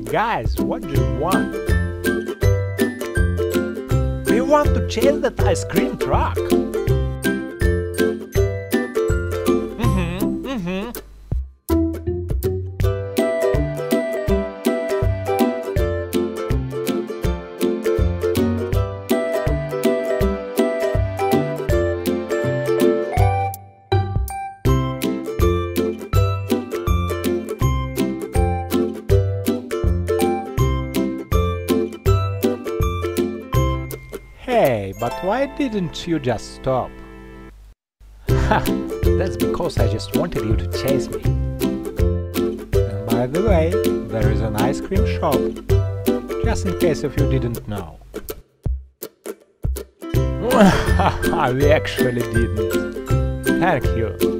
Guys, what do you want? We want to chase that ice cream truck. Hey, but why didn't you just stop? Ha! That's because I just wanted you to chase me. And by the way, there is an ice cream shop, just in case if you didn't know. We actually didn't. Thank you.